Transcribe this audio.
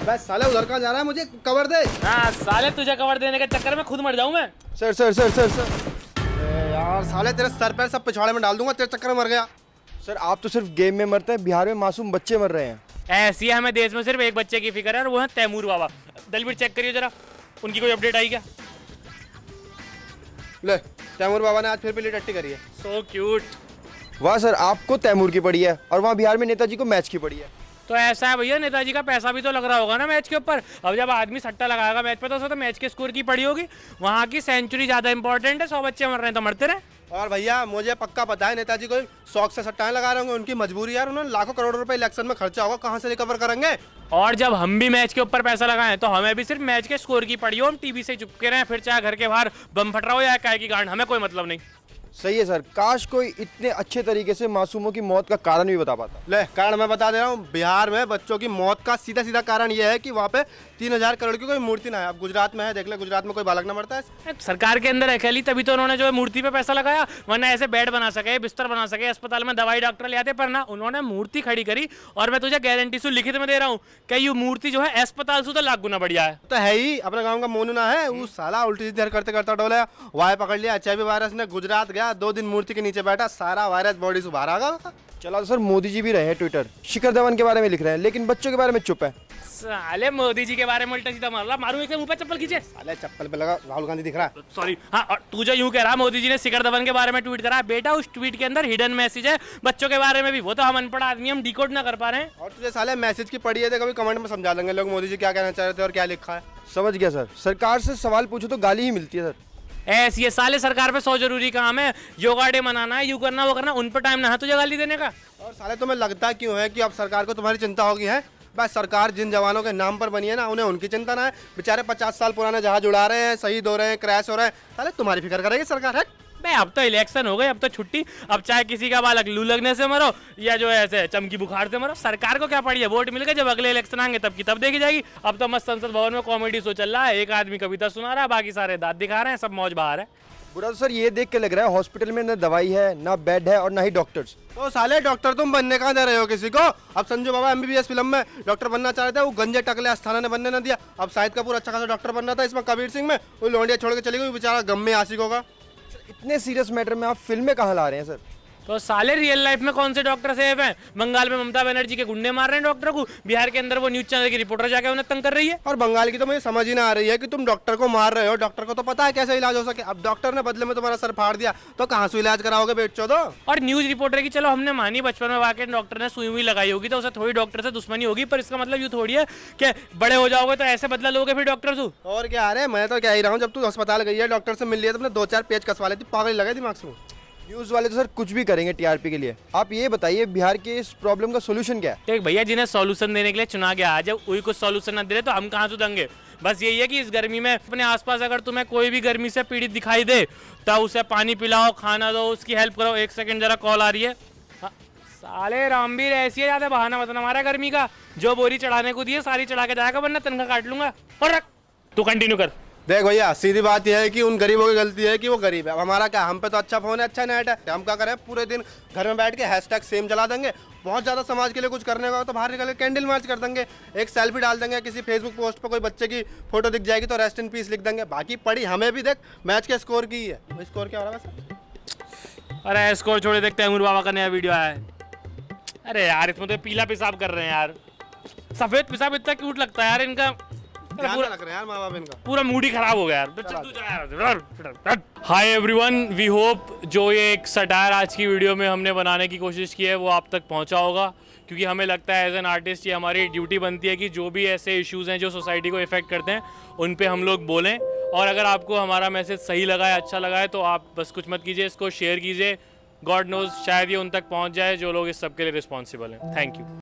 बस साले उधर कहाँ जा रहा है, मुझे कवर दे। हाँ साले तुझे कवर देने के चक्कर में खुद मर जाऊं मैं। Sir sir sir sir sir यार साले तेरे सर पैर सब पिछवाड़े में डाल दूंगा, तेरे चक्कर में मर गया। सर आप तो सिर्फ गेम में मरते हैं, बिहार में मासूम बच्चे मर रहे हैं। ऐसी है, हमें देश में सिर्फ एक बच्चे की फिक्र है और वो है तैमूर बाबा। दलवीर चेक करिए जरा, उनकी कोई अपडेट आई क्या? ले तैमूर बाबा ने आज फिर पीली टट्टी करी है। So cute. वाह सर, आपको तैमूर की पड़ी है और वहाँ बिहार में नेताजी को मैच की पड़ी है। तो ऐसा है भैया, नेताजी का पैसा भी तो लग रहा होगा ना मैच के ऊपर। अब जब आदमी सट्टा लगाएगा मैच पे तो उसको तो मैच के स्कोर की पड़ी होगी। वहाँ की सेंचुरी ज्यादा इंपॉर्टेंट है, 100 बच्चे मर रहे हैं तो मरते रहे। और भैया मुझे पक्का पता है नेताजी को शौक से सट्टाएं लगा रहे होंगे, उनकी मजबूरी यार, उन्होंने लाखों करोड़ रुपए इलेक्शन में खर्चा होगा, कहाँ से रिकवर करेंगे। और जब हम भी मैच के ऊपर पैसा लगाएं तो हमें भी सिर्फ मैच के स्कोर की पड़ी हो, हम टीवी से चुपके रहें, फिर चाहे घर के बाहर बम फट रहा हो या काय की गांड, हमें कोई मतलब नहीं। सही है सर, काश कोई इतने अच्छे तरीके से मासूमों की मौत का कारण भी बता पाता। ले कारण मैं बता दे रहा हूँ, बिहार में बच्चों की मौत का सीधा सीधा कारण यह है कि वहाँ पे 3000 करोड़ की कोई मूर्ति ना है। अब गुजरात में है, देख ले, गुजरात में कोई बालक ना मरता है। सरकार के अंदर अकेली तभी तो उन्होंने जो है मूर्ति पे पैसा लगाया, वरना ऐसे बेड बना सके, बिस्तर बना सके, अस्पताल में दवाई डॉक्टर ले आते, पर ना उन्होंने मूर्ति खड़ी करी। और मैं तुझे गारंटी से लिखित में दे रहा हूँ कि ये मूर्ति जो है अस्पताल से तो लाख गुना बढ़िया है। तो है ही, अपने गाँव का मोनू ना है, वो साला उल्टी सीधी करते करता डोला, वाय पकड़ लिया, HIV वायरस ने, गुजरात गया, 2 दिन मूर्ति के नीचे बैठा, सारा वायरस बॉडी से बाहर आ गया। चला तो सर मोदी जी भी रहे हैं ट्विटर, शिखर धवन के बारे में लिख रहे हैं, लेकिन बच्चों के बारे में चुप है। साले मोदी जी के बारे में उल्टा सीधा मार मारू एक मुंह पे चप्पल खींचे। साले चप्पल पे लगा राहुल गांधी दिख रहा है। सॉरी हाँ, और तू जो यूं कह रहा मोदी जी ने शिखर धवन के बारे में ट्वीट करा, बेटा उस ट्वीट के अंदर हिडन मैसेज है बच्चों के बारे में भी, वो तो हम अनपढ़ आदमी हम डिकोड ना कर पा रहे हैं। और तुझे साले मैसेज की पड़ी है तो कभी कमेंट में समझा देंगे लोग मोदी जी क्या कहना चाह रहे थे और क्या लिखा है। समझ गया सर, सरकार से सवाल पूछो तो गाली ही मिलती है सर। ऐसी है साले, सरकार पे 100 जरूरी काम है, योगा डे मनाना है, यू करना वो करना, उन पर टाइम ना है तुझे गाली देने का। और साले तुम्हें लगता क्यों है कि अब सरकार को तुम्हारी चिंता होगी है? बस सरकार जिन जवानों के नाम पर बनी है ना, उन्हें उनकी चिंता ना है। बेचारे 50 साल पुराने जहाज उड़ा रहे हैं, शहीद हो रहे हैं, क्रैश हो रहे हैं, साले तुम्हारी फिक्र करेगी सरकार है? भाई अब तो इलेक्शन हो गए, अब तो छुट्टी, अब चाहे किसी का बालक लू लगने से मरो या जो है ऐसे चमकी बुखार से मरो, सरकार को क्या पड़ी है? वोट मिल गए, जब अगले इलेक्शन आएंगे तब की तब देखी जाएगी। अब तो मस्त संसद भवन में कॉमेडी शो चल रहा है, एक आदमी कविता सुना रहा है, बाकी सारे दांत दिखा रहे हैं, सब मौज बाहर है। बुरा तो सर ये देख के लग रहा है हॉस्पिटल में ना दवाई है, ना बेड है और ना ही डॉक्टर्स। तो साले डॉक्टर तुम बनने कहाँ दे रहे हो किसी को? अब संजू बाबा MBBS फिल्म में डॉक्टर बनना चाह रहे थे, वो गंजे टकले अस्थाना ने बनने न दिया। अब शाहिद कपूर अच्छा खासा डॉक्टर बनना था, इसमें कबीर सिंह में वो लोंडिया छोड़ के चली गई, बेचारा गम में आशिक होगा। इतने सीरियस मैटर में आप फिल्में कहाँ ला रहे हैं सर? तो साले रियल लाइफ में कौन से डॉक्टर सेफ हैं? बंगाल में ममता बनर्जी के गुंडे मार रहे हैं डॉक्टर को, बिहार के अंदर वो न्यूज चैनल की रिपोर्टर जाके उन्हें तंग कर रही है। और बंगाल की तो मुझे समझ ही ना आ रही है कि तुम डॉक्टर को मार रहे हो, डॉक्टर को तो पता है कैसे इलाज हो सके। अब डॉक्टर ने बदले में तुम्हारा सर फाड़ दिया तो कहाँ से इलाज कराओगे बेटचोदो? और न्यूज रिपोर्टर की चलो हमने मानी, बचपन में वाकई डॉक्टर ने सुई हुई लगाई होगी तो उसे थोड़ी डॉक्टर से दुश्मनी होगी, पर इसका मतलब ये थोड़ी है कि बड़े हो जाओगे तो ऐसे बदला लोगे फिर डॉक्टर से। और क्या? अरे मैं तो कह ही रहा हूँ, जब तू अस्पताल गई है डॉक्टर से मिल लिया, तुमने 2-4 पेज कसवा लेती, पागल लगा दिमाग से। न्यूज वाले तो सर कुछ भी करेंगे TRP के लिए। आप ये बताइए बिहार के इस प्रॉब्लम का सोल्यूशन क्या है? देख भैया, जिन्हें सॉल्यूशन देने के लिए चुना गया है, जब वही कुछ सॉल्यूशन न दे तो हम कहाँ सुधरेंगे? बस यही है कि इस गर्मी में अपने आसपास अगर तुम्हें कोई भी गर्मी से पीड़ित दिखाई दे तो उसे पानी पिलाओ, खाना दो, उसकी हेल्प करो। 1 सेकंड जरा कॉल आ रही है। हाँ, साले रामवीर ऐसी है, ज्यादा बहाना मत हमारा गर्मी का, जो बोरी चढ़ाने को दिए सारी चढ़ा के जाएगा, वरना तनख्वाह काट लूंगा। और रख, तू कंटिन्यू कर। देख भैया, सीधी बात यह है कि उन गरीबों की गलती है कि वो गरीब है। अब हमारा क्या, हम पे तो अच्छा फोन है, अच्छा नेट है, हम क्या करें? पूरे दिन घर में बैठ के हैशटैग सेम चला देंगे। बहुत ज़्यादा समाज के लिए कुछ करने का हो तो बाहर निकल के कैंडल मार्च कर देंगे, एक सेल्फी डाल देंगे, किसी फेसबुक पोस्ट पर कोई बच्चे की फोटो दिख जाएगी तो रेस्ट इन पीस लिख देंगे। बाकी पड़ी हमें भी देख मैच के स्कोर की है। वो स्कोर क्या हो रहा है? अरे स्कोर छोड़े, देखते हैं तैमूर बाबा का नया वीडियो आया है। अरे यार इसमें तो पीला पेशाब कर रहे हैं यार, सफेद पेशाब इतना क्यूट लगता है यार इनका, पूरा लग रहा है यार माँ बाप इनका, पूरा मूड ही खराब हो गया यार। हाय एवरीवन, वी होप जो ये एक सटायर आज की वीडियो में हमने बनाने की कोशिश की है वो आप तक पहुंचा होगा, क्योंकि हमें लगता है एज एन आर्टिस्ट ये हमारी ड्यूटी बनती है कि जो भी ऐसे इश्यूज़ हैं जो सोसाइटी को इफेक्ट करते हैं उन पे हम लोग बोलें। और अगर आपको हमारा मैसेज सही लगा है, अच्छा लगा है, तो आप बस कुछ मत कीजिए, इसको शेयर कीजिए। गॉड नोज शायद ये उन तक पहुँच जाए जो लोग इस सब के लिए रिस्पॉन्सिबल हैं। Thank you.